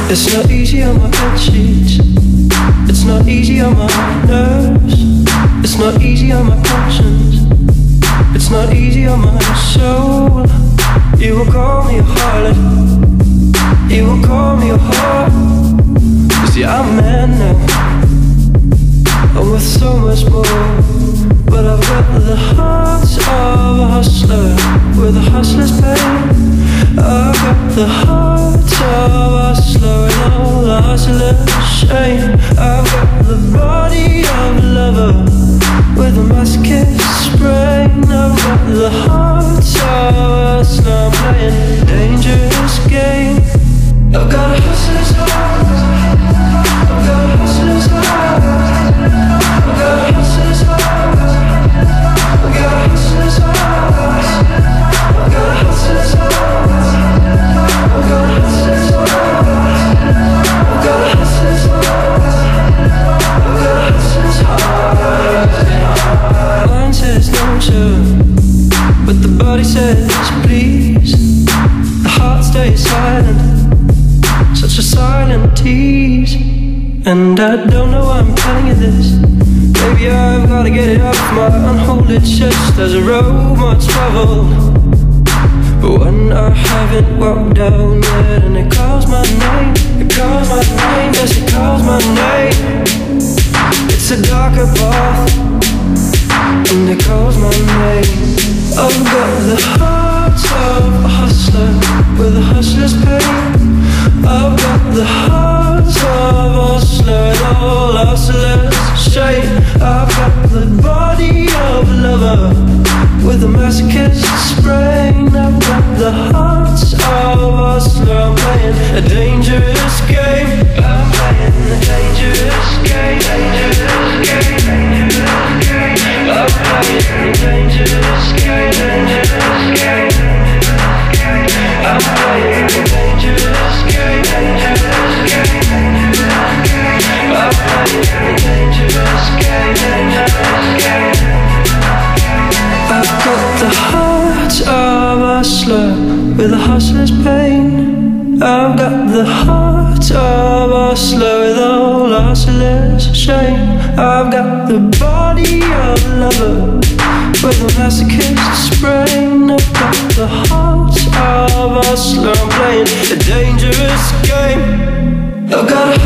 It's not easy on my bed sheets. It's not easy on my nerves. It's not easy on my conscience. It's not easy on my soul. You will call me a harlot. You will call me a whore. You see, I'm a man now. I'm worth so much more. But I've got the heart of a hustler with a hustler's pain. I've got the heart of a hustler with all the hustler's shame. I've got the body of a lover with a masochist's brain. I've got the heart of a hustler. I'm playing a dangerous game. I've got a hustler's heart. I've got a hustler's heart. I've got a hustler's heart. I've got a hustler's heart. I've got a hustler's heart. I've got a hustler's heart. I've got a hustler's heart. I've got a hustler's heart. Mind says no, sure, but the body says please. The heart stays silent, such a silent tease. And I don't know why I'm telling you this. Maybe I've gotta get it off my unholy chest. There's a road much traveled, but one I haven't walked down yet. And it calls my name, it calls my name, yes it calls my name. It's a darker path, and it calls my name. I've got the heart of a hustler with a hustler's pain. I've got the heart of a hustler with all hustler's shame. I've got the body of a lover with a masochist's brain. I've got the heart of a hustler. I'm playing a dangerous game. I'm playing a dangerous game. Dangerous game. Dangerous game. I'm playing a dangerous game. Dangerous game. I'm playing a dangerous game. Dangerous game. I'm playing a dangerous game. Dangerous game. I've got the heart of a hustler with a hustler's pain. I've got the heart of a hustler with all hustler's shame. I've got the body of a lover with a masochist's brain. I've got the heart of a hustler. I'm playing a dangerous game. I've got a